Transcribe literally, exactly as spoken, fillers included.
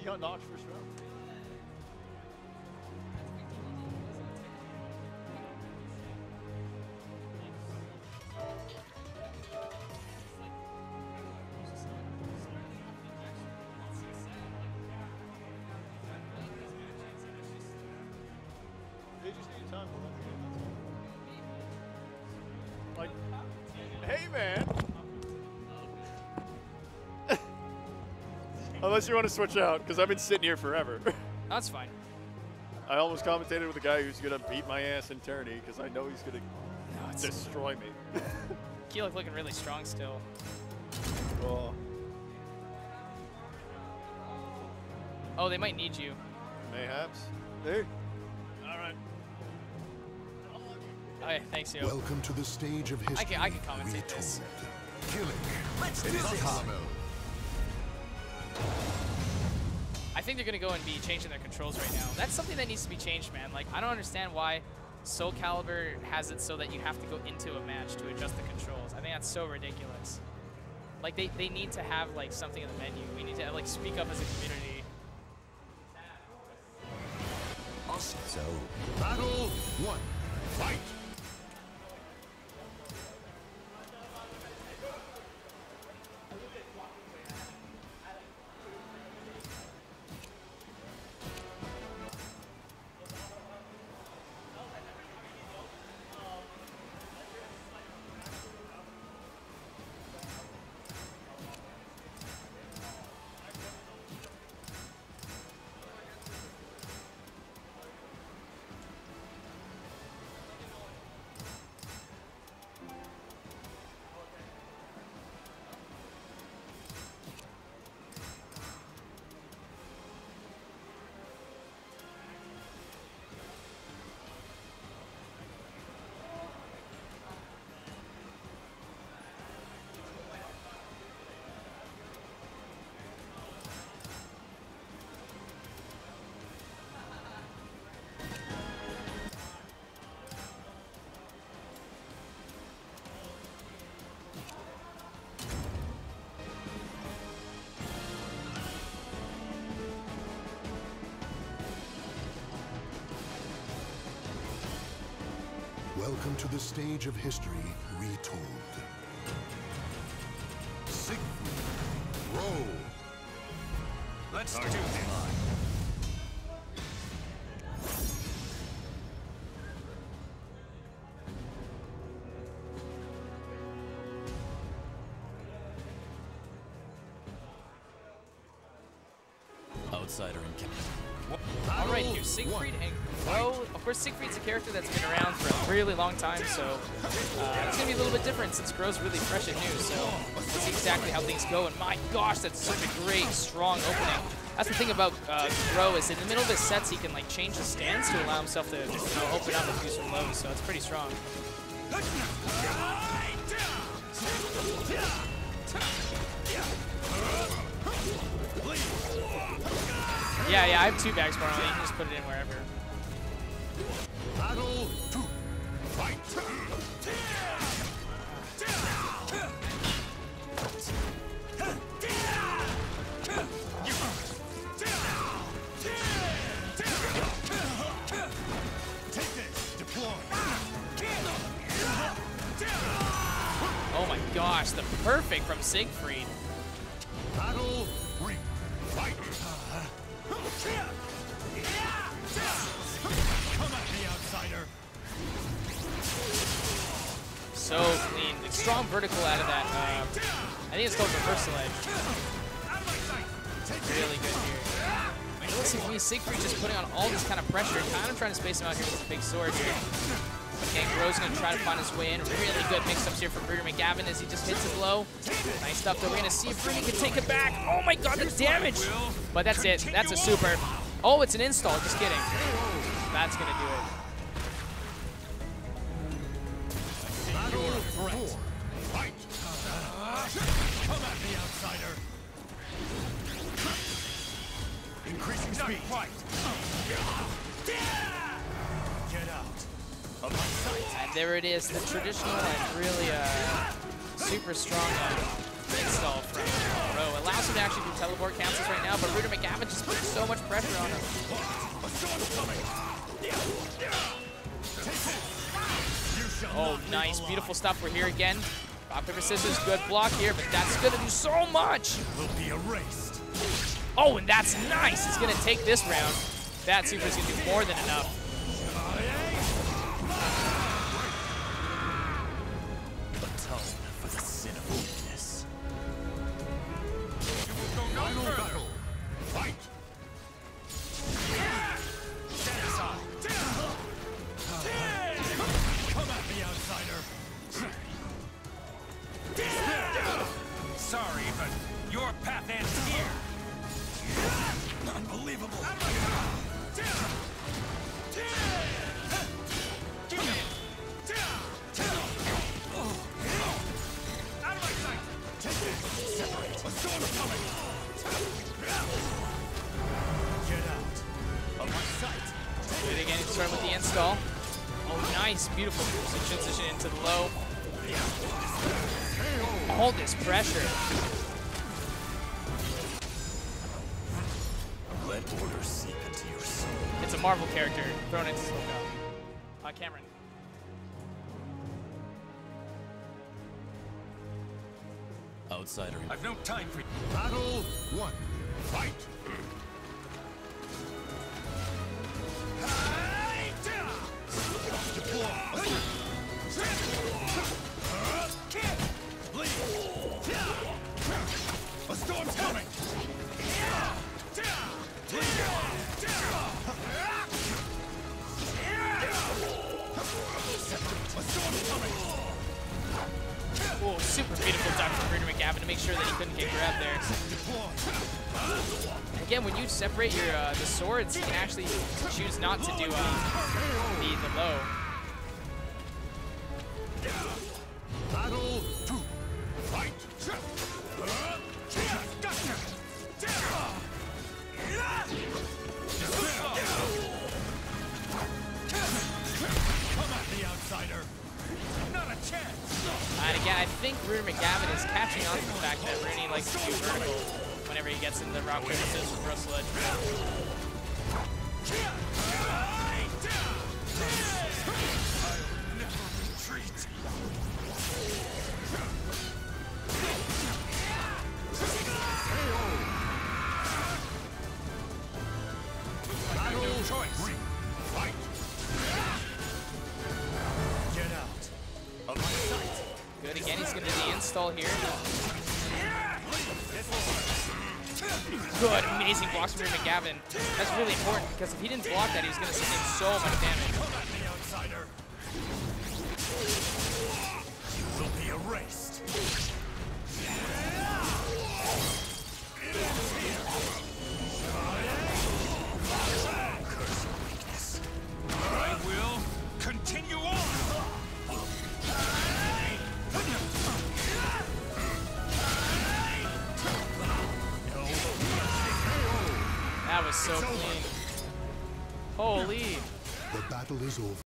he got knocked first round. They just need time for one game. Like, hey man. Unless you want to switch out, because I've been sitting here forever. That's fine. I almost commentated with a guy who's going to beat my ass in tourney, because I know he's going to No, it's destroy me. Keelik looking really strong still. Oh, Oh, they might need you. mayhaps. Hey. All right. Okay, thanks, yo. Welcome to the stage of history. I can, I can commentate retold. this. Killing. Let's do this. Carmel. I think they're going to go and be changing their controls right now. That's something that needs to be changed, man. Like, I don't understand why Soul Calibur has it so that you have to go into a match to adjust the controls. I think that's so ridiculous. Like, they, they need to have, like, something in the menu. We need to, like, speak up as a community. So, battle one. Fight. Welcome to the stage of history retold. Siegfried, roll. Let's do this. Outsider and Captain. All right, here's Siegfried and Gro. Of course, Siegfried's a character that's been around for a really long time, so uh, it's going to be a little bit different since Gro's really fresh and new. So let's see exactly how things go. And my gosh, that's such a great, strong opening. That's the thing about uh, Gro is in the middle of his sets, he can like change his stance to allow himself to you know, open up and do some lows. So it's pretty strong. Yeah, yeah, I have two bags for him. You can just put it in wherever. Battle two. Fight. Take this. Deploy. Oh my gosh, the perfect from Siegfried. Battle three. Fight. Come at me, outsider. So clean. Like, strong vertical out of that. Uh, I think it's called reversal edge. Really good here. It looks like me, Siegfried just putting on all this kind of pressure, kind of trying to space him out here with the big sword here. Again, Gro's going to try to find his way in. Really good mix-ups here from Bruder McGavin as he just hits a blow. Nice stuff, though. We're going to see if Bruder can take it back. Oh my god, the damage! But that's it. That's a super. Oh, it's an install. Just kidding. That's going to do it. Fight. Come at me, outsider. Increasing speed. Fight. Get out of my sight. And there it is, the traditional and really uh, super strong uh, install from Gro. Allows awesome to actually do teleport cancels right now, but Ruder McGavin just puts so much pressure on him. Oh, nice. Beautiful stuff. We're here again. Rock, paper, scissors. Good block here, but that's going to do so much. Oh, and that's nice. It's going to take this round. That super is going to do more than enough. Atonement for the sin of weakness. Final battle. Fight. Come at me, outsider. Sorry, but your path ends here. Unbelievable. Out of my sight. Separate. A storm's coming. Get out of my sight. Do it again. Start with the install. Oh, nice. Beautiful transition into the low. All this pressure. Let order seep into your soul. It's a Marvel character thrown into Soul. Uh, Cameron. Outsider in I've no time for you. Battle one. Fight. A storm's coming. A storm's coming. Oh, super beautiful duck from Ruder McGavin to make sure that he couldn't get grabbed there. Again, when you separate your uh, the swords, you can actually choose not to do uh, the, the low. Battle two. Fight. Come at the outsider. Not a chance. And again, I think Ruder McGavin is catching on to the fact that Rooney likes to do vertical whenever he gets into the rock, paper, scissors with Russell Edge. Good, again, he's going to do the install here. Good, amazing blocks from Ruder McGavin. That's really important because if he didn't block that, he was going to sustain so much damage. You will be erased. Curse of weakness. I will continue on. That was so clean. Holy. The battle is over.